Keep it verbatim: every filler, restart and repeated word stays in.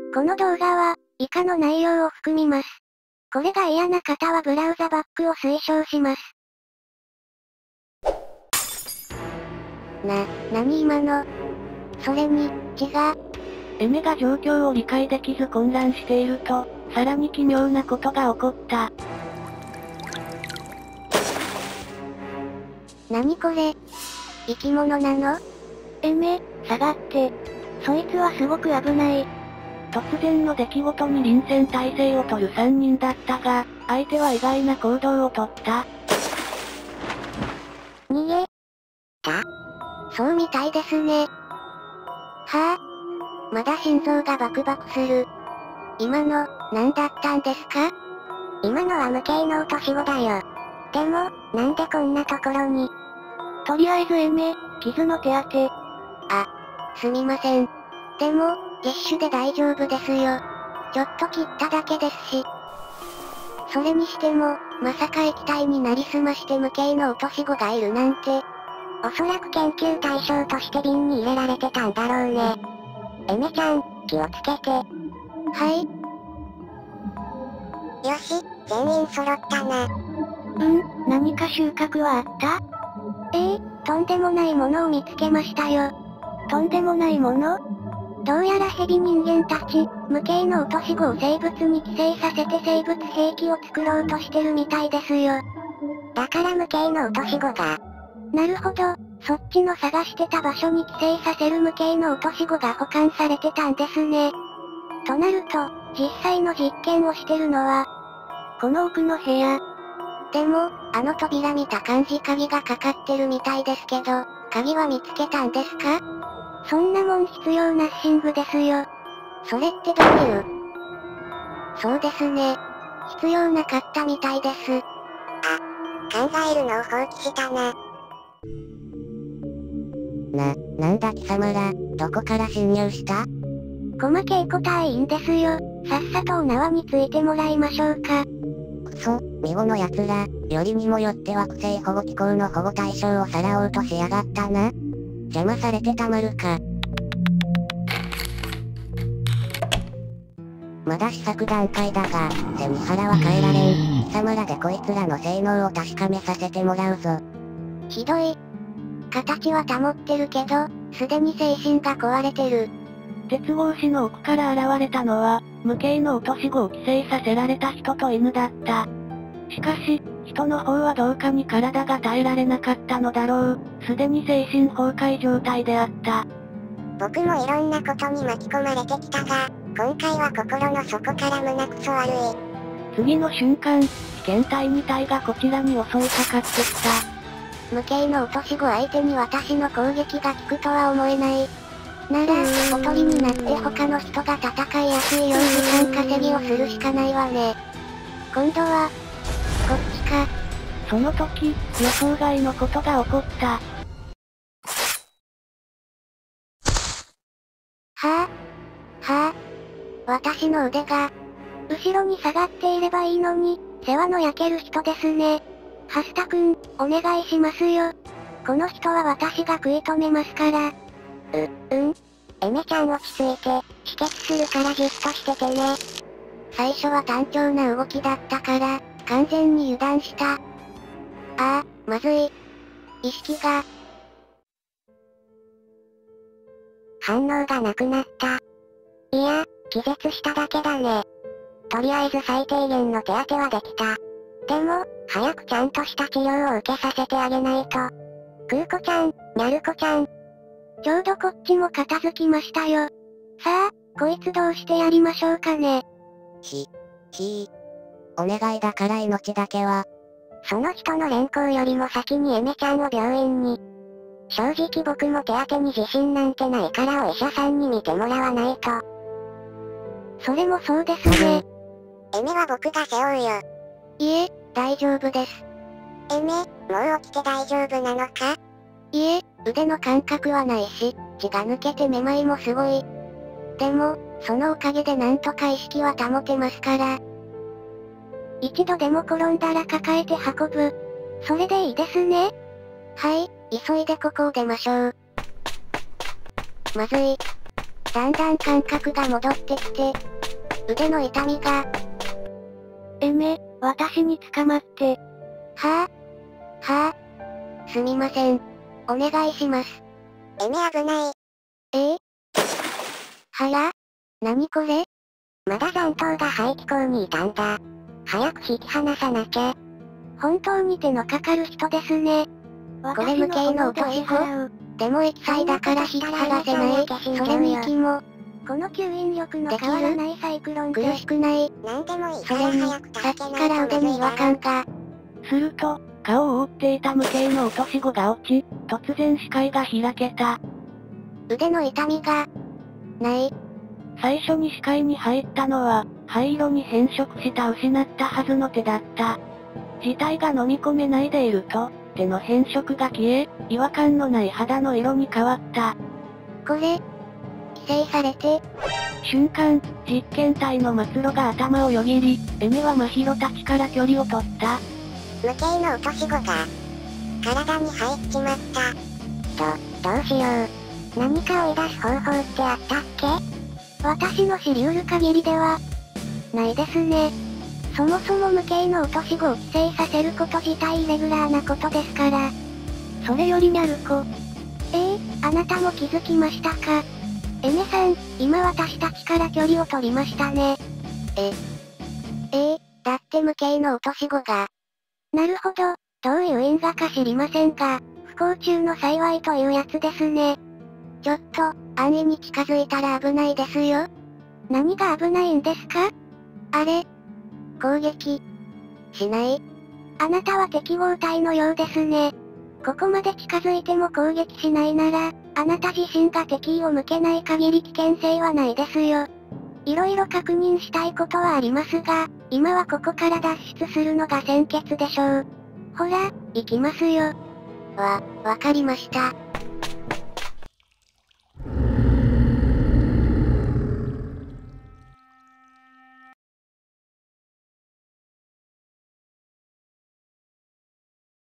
この動画は、以下の内容を含みます。これが嫌な方はブラウザバックを推奨します。な、なに今の。それに、血が。 エメが状況を理解できず混乱していると、さらに奇妙なことが起こった。 なにこれ。生き物なの？ エメ、下がって。そいつはすごく危ない。突然の出来事に臨戦態勢を取るさんにんだったが、相手は意外な行動をとった。 逃げた？そうみたいですね。はぁ、あ、まだ心臓がバクバクする。今の、何だったんですか？今のは無形の落とし子だよ。でも、なんでこんなところに。 とりあえずエメ、傷の手当て。 あ、すみません。でも、ティッシュで大丈夫ですよ。ちょっと切っただけですし。それにしても、まさか液体になりすまして無形の落とし子がいるなんて。おそらく研究対象として瓶に入れられてたんだろうね。エメちゃん、気をつけて。はい。よし、全員揃ったな。 うん、何か収穫はあった？ ええー、とんでもないものを見つけましたよ。 とんでもないもの？ どうやらヘビ人間たち、無形の落とし子を生物に寄生させて生物兵器を作ろうとしてるみたいですよ。だから無形の落とし子が。なるほど、そっちの探してた場所に寄生させる無形の落とし子が保管されてたんですね。となると、実際の実験をしてるのは、 この奥の部屋。 でも、あの扉見た感じ鍵がかかってるみたいですけど、鍵は見つけたんですか？そんなもん必要なッシングですよ。それってどういう？そうですね。必要なかったみたいです。あ、考えるのを放棄したな。な、なんだ貴様ら、どこから侵入した？細けいことはいいんですよ。さっさとお縄についてもらいましょうか。くそ、ミゴの奴ら、よりにもよって惑星保護機構の保護対象をさらおうとしやがったな。邪魔されてたまるか。まだ試作段階だが、背に腹は変えられん。貴様らでこいつらの性能を確かめさせてもらうぞ。ひどい。形は保ってるけど、すでに精神が壊れてる。 鉄格子の奥から現れたのは、無形の落とし子を寄生させられた人と犬だった。しかし、人の方はどうかに体が耐えられなかったのだろう。すでに精神崩壊状態であった。 僕もいろんなことに巻き込まれてきたが、今回は心の底から胸くそ悪い。 次の瞬間、被験体に体がこちらに襲いかかってきた。 無形の落とし子相手に私の攻撃が効くとは思えない。なら、おとりになって他の人が戦いやすいよう時間稼ぎをするしかないわね。今度は、こっちか。 その時、予想外のことが起こった。 はぁ、はぁ、私の腕が、後ろに下がっていればいいのに、世話の焼ける人ですね。ハスタくん、お願いしますよ。この人は私が食い止めますから。う、うん。エメちゃん落ち着いて、止血するからじっとしててね。最初は単調な動きだったから、完全に油断した。ああ、まずい。意識が。反応がなくなった。いや、気絶しただけだね。とりあえず最低限の手当てはできた。でも、早くちゃんとした治療を受けさせてあげないと。クーコちゃん、ニャルコちゃん。ちょうどこっちも片付きましたよ。さあ、こいつどうしてやりましょうかね。ひ、ひー。お願いだから命だけは。その人の連行よりも先にエメちゃんを病院に。正直僕も手当てに自信なんてないからお医者さんに見てもらわないと。それもそうですね。エメは僕が背負うよ。いえ、大丈夫です。エメ、もう起きて大丈夫なのか？いえ、腕の感覚はないし、血が抜けてめまいもすごい。でも、そのおかげでなんとか意識は保てますから。一度でも転んだら抱えて運ぶ。それでいいですね。はい、急いでここを出ましょう。まずい。 だんだん感覚が戻ってきて、腕の痛みが。 エメ、私に捕まって。 はぁ、はぁ、すみません。お願いします。 エメ危ない。 ええはや？何これ？ まだ残党が排気口にいたんだ。早く引き離さなきゃ。 本当に手のかかる人ですね。これ無形の落とし子？でも液体だから引き剥がせない。それに息も。この吸引力の変わらないサイクロンで苦しくない。 なんでもいいそれに、さっきから腕に違和感が。 すると、顔を覆っていた無形の落とし子が落ち、突然視界が開けた。 腕の痛みが、ない。 最初に視界に入ったのは、灰色に変色した失ったはずの手だった。自体が飲み込めないでいると、手の変色が消え、違和感のない肌の色に変わった。 これ、規制されて、 瞬間、実験体の末路が頭をよぎり、エメは真宙たちから距離を取った。 無形の落とし子が、体に入っちまった。と、どうしよう。何か追い出す方法ってあったっけ？ 私の知り得る限りでは、ないですね。そもそも無形の落とし子を規制させること自体イレギュラーなことですから。それよりニャルコ。ええー、あなたも気づきましたか？エメさん、今私たちから距離を取りましたね。え、ええ、だって無形の落とし子が。なるほど、どういう因果か知りませんが、不幸中の幸いというやつですね。ちょっと、安易に近づいたら危ないですよ。何が危ないんですか？あれ？攻撃。しない？あなたは適合体のようですね。ここまで近づいても攻撃しないなら、あなた自身が敵意を向けない限り危険性はないですよ。いろいろ確認したいことはありますが、今はここから脱出するのが先決でしょう。ほら、行きますよ。わ、わかりました。